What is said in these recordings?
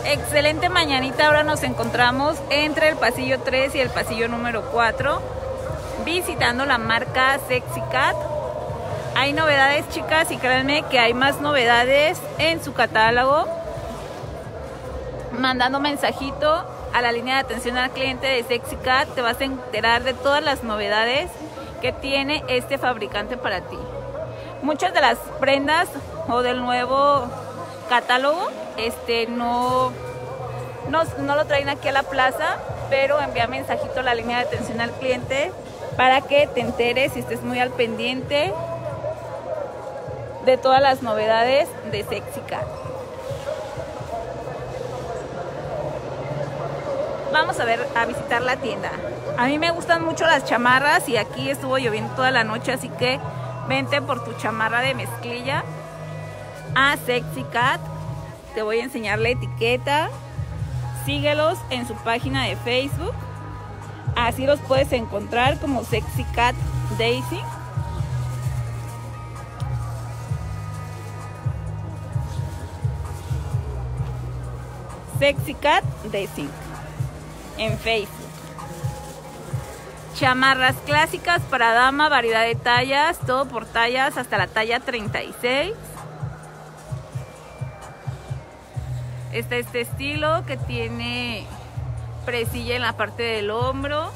Excelente mañanita, ahora nos encontramos entre el pasillo 3 y el pasillo número 4 visitando la marca Sexy Cat. Hay novedades, chicas, y créanme que hay más novedades en su catálogo. Mandando mensajito a la línea de atención al cliente de Sexy Cat te vas a enterar de todas las novedades que tiene este fabricante para ti. Muchas de las prendas o del nuevo catálogo no lo traen aquí a la plaza, pero envía mensajito a la línea de atención al cliente para que te enteres y estés muy al pendiente de todas las novedades de Sexy Cat. Vamos a visitar la tienda. A mí me gustan mucho las chamarras y aquí estuvo lloviendo toda la noche, así que vente por tu chamarra de mezclilla a Sexy Cat. Te voy a enseñar la etiqueta. Síguelos en su página de Facebook. Así los puedes encontrar como Sexy Cat Daisy. Sexy Cat Daisy en Facebook. Chamarras clásicas para dama, variedad de tallas, todo por tallas hasta la talla 36. Está este estilo que tiene presilla en la parte del hombro.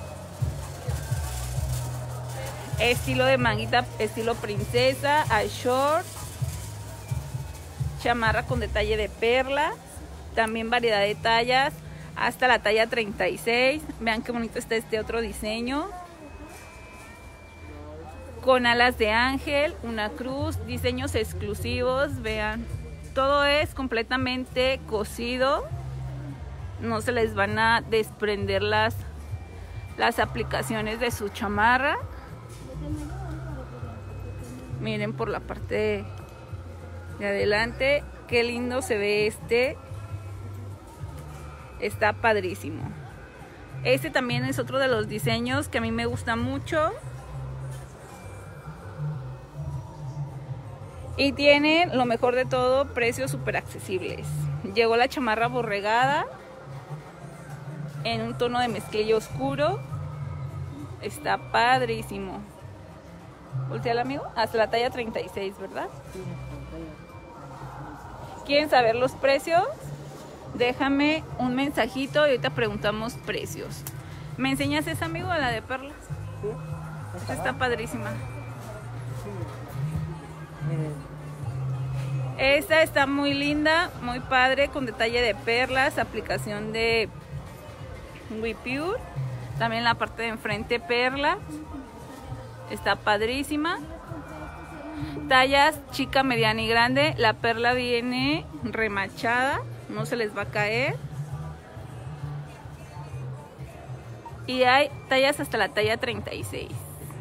Estilo de manguita, estilo princesa, a short. Chamarra con detalle de perlas. También variedad de tallas hasta la talla 36. Vean qué bonito está este otro diseño. Con alas de ángel, una cruz, diseños exclusivos, vean. Todo es completamente cosido. No se les van a desprender las aplicaciones de su chamarra. Miren por la parte de adelante. Qué lindo se ve este. Está padrísimo. Este también es otro de los diseños que a mí me gusta mucho. Y tienen lo mejor de todo, precios súper accesibles. Llegó la chamarra borregada en un tono de mezclilla oscuro. Está padrísimo. Voltea, amigo. Hasta la talla 36, ¿verdad? ¿Quieren saber los precios? Déjame un mensajito y ahorita preguntamos precios. ¿Me enseñas esa, amigo, a la de perlas? Sí. Esta está padrísima. Esta está muy linda, muy padre, con detalle de perlas, aplicación de WePure. También la parte de enfrente perlas. Está padrísima. Tallas chica, mediana y grande. La perla viene remachada, no se les va a caer. Y hay tallas hasta la talla 36.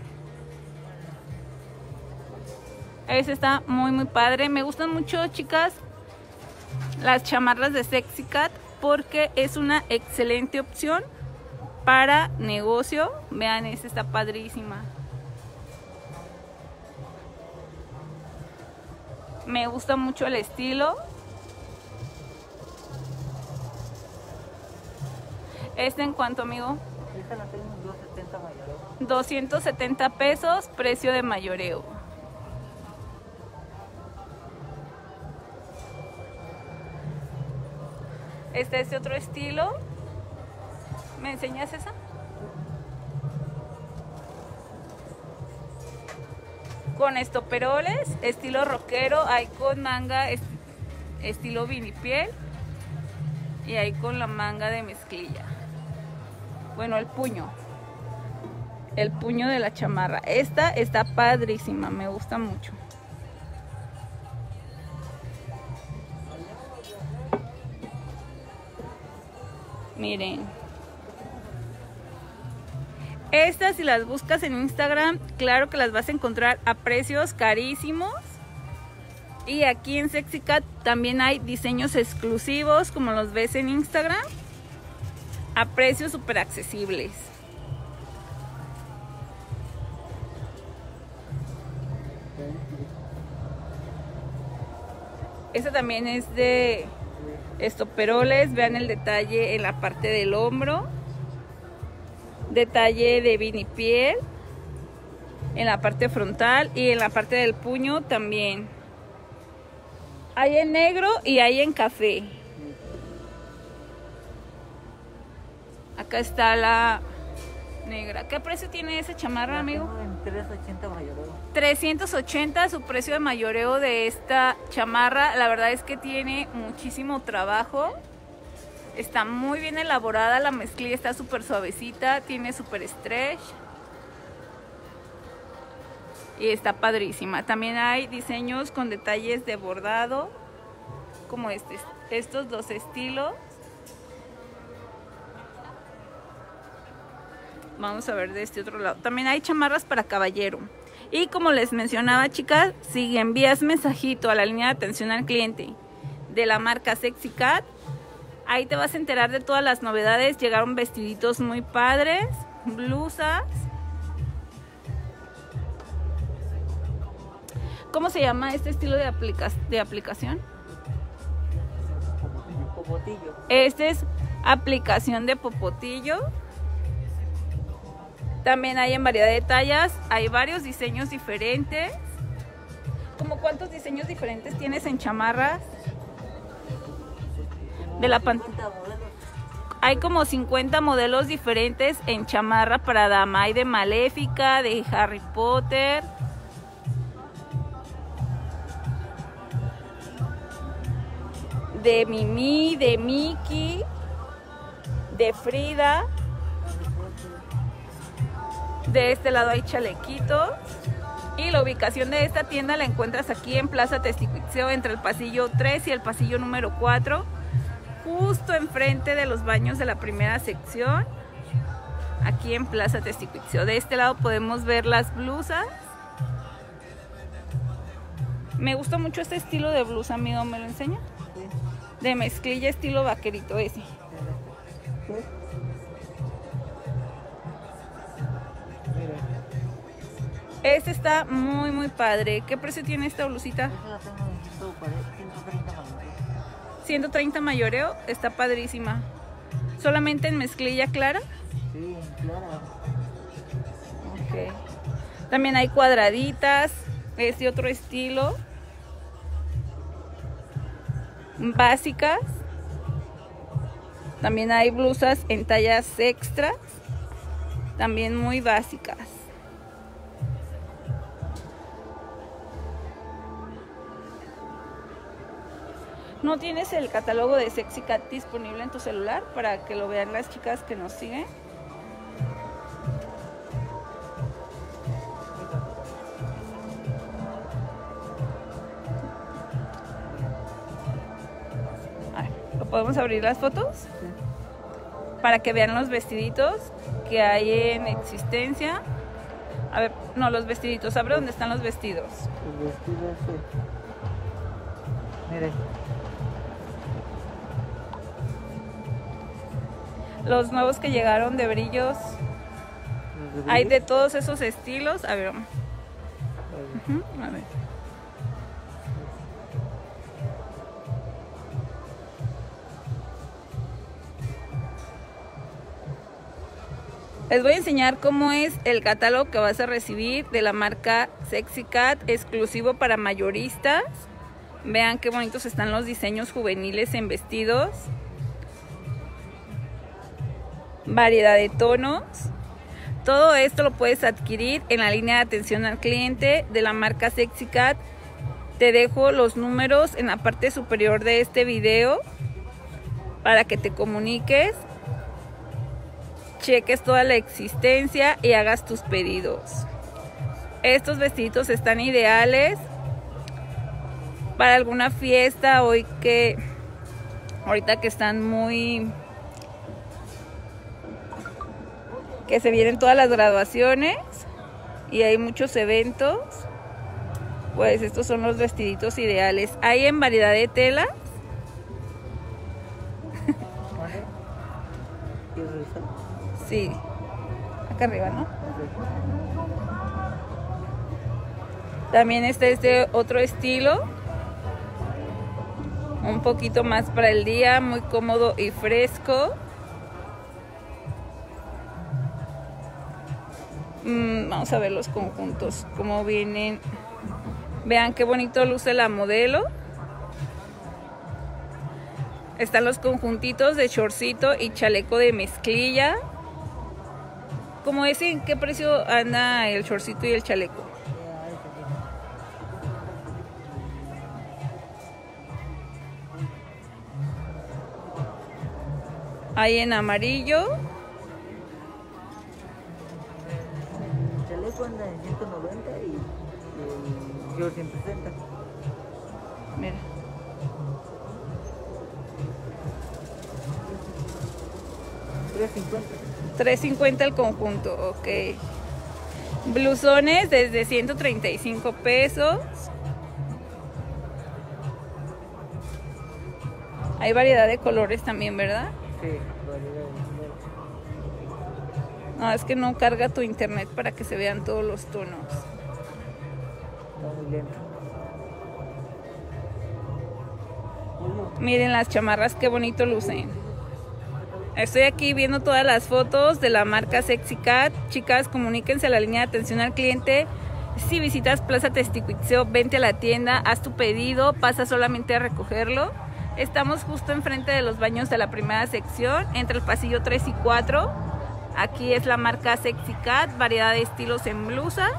Ese está muy padre. Me gustan mucho, chicas, las chamarras de Sexy Cat porque es una excelente opción para negocio. Vean, esta está padrísima. Me gusta mucho el estilo. ¿Este en cuánto, amigo? Esta la tengo en 270 mayoreo. 270 pesos, precio de mayoreo. Este otro estilo. ¿Me enseñas esa? Con estoperoles, estilo rockero, hay con manga estilo vinipiel y hay con la manga de mezclilla. Bueno, el puño de la chamarra. Esta está padrísima, me gusta mucho. Miren. Estas, si las buscas en Instagram, claro que las vas a encontrar a precios carísimos. Y aquí en Sexy Cat también hay diseños exclusivos, como los ves en Instagram, a precios súper accesibles. Esta también es de estoperoles. Vean el detalle en la parte del hombro, detalle de vinipiel en la parte frontal y en la parte del puño también. Hay en negro y hay en café. Acá está la negra. ¿Qué precio tiene esa chamarra, amigo? En 380 mayoreo. 380 su precio de mayoreo de esta chamarra. La verdad es que tiene muchísimo trabajo. Está muy bien elaborada. La mezclilla está súper suavecita. Tiene súper stretch. Y está padrísima. También hay diseños con detalles de bordado, como estos dos estilos. Vamos a ver de este otro lado. También hay chamarras para caballero. Y como les mencionaba, chicas, si envías mensajito a la línea de atención al cliente de la marca Sexy Cat, ahí te vas a enterar de todas las novedades. Llegaron vestiditos muy padres, blusas. ¿Cómo se llama este estilo de aplicación? Popotillo. Este es aplicación de popotillo. También hay en variedad de tallas. Hay varios diseños diferentes. ¿Cómo cuántos diseños diferentes tienes en chamarras? De la pantalla. Hay como 50 modelos diferentes en chamarra para dama. Hay de Maléfica, de Harry Potter. De Mimi, de Mickey, de Frida. De este lado hay chalequitos. Y la ubicación de esta tienda la encuentras aquí en Plaza Testicuitzeo, entre el pasillo 3 y el pasillo número 4, justo enfrente de los baños de la primera sección, aquí en Plaza Testicuitzeo. De este lado podemos ver las blusas. Me gusta mucho este estilo de blusa, amigo, ¿me lo enseña? Sí. De mezclilla estilo vaquerito ese. Sí. Mira. Este está muy muy padre. ¿Qué precio tiene esta blusita? Esa la tengo en 130 mayoreo. 130 mayoreo. Está padrísima. ¿Solamente en mezclilla clara? Sí, claro. Ok. También hay cuadraditas. Este otro estilo. Básicas. También hay blusas en tallas extras. También muy básicas. ¿No tienes el catálogo de Sexy Cat disponible en tu celular para que lo vean las chicas que nos siguen? A ver, ¿lo podemos abrir las fotos? Sí. Para que vean los vestiditos que hay en existencia. A ver, no, los vestiditos. Abre dónde están los vestidos. Los vestidos, sí. Mire. Los nuevos que llegaron de brillos. Hay de todos esos estilos. A ver. A ver. Les voy a enseñar cómo es el catálogo que vas a recibir de la marca Sexy Cat, exclusivo para mayoristas. Vean qué bonitos están los diseños juveniles en vestidos. Variedad de tonos. Todo esto lo puedes adquirir en la línea de atención al cliente de la marca Sexy Cat. Te dejo los números en la parte superior de este video para que te comuniques, cheques toda la existencia y hagas tus pedidos. Estos vestiditos están ideales para alguna fiesta hoy ahorita que están que se vienen todas las graduaciones y hay muchos eventos. Pues estos son los vestiditos ideales. Hay en variedad de telas. ¿Quieres revisar? Sí, acá arriba, ¿no? También está este otro estilo, un poquito más para el día, muy cómodo y fresco. Vamos a ver los conjuntos, cómo vienen. Vean qué bonito luce la modelo. Están los conjuntitos de shortcito y chaleco de mezclilla. ¿Cómo es? ¿En qué precio anda el shortcito y el chaleco? Hay en amarillo. El chaleco anda en 190 y el short en 60. Mira. $3.50 el conjunto, ok. Blusones desde 135 pesos. Hay variedad de colores también, ¿verdad? Sí, variedad de colores. No, es que no carga tu internet para que se vean todos los tonos. Está muy lento. Miren las chamarras, qué bonito lucen. Estoy aquí viendo todas las fotos de la marca Sexy Cat. Chicas, comuníquense a la línea de atención al cliente. Si visitas Plaza Testicuitzeo, vente a la tienda, haz tu pedido, pasa solamente a recogerlo. Estamos justo enfrente de los baños de la primera sección, entre el pasillo 3 y 4. Aquí es la marca Sexy Cat, variedad de estilos en blusas,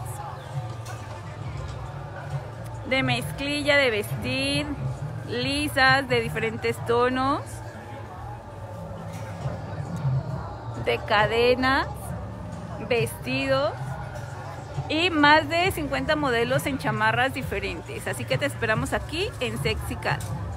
de mezclilla, de vestir, lisas, de diferentes tonos, de cadenas, vestidos y más de 50 modelos en chamarras diferentes. Así que te esperamos aquí en Sexy Cat.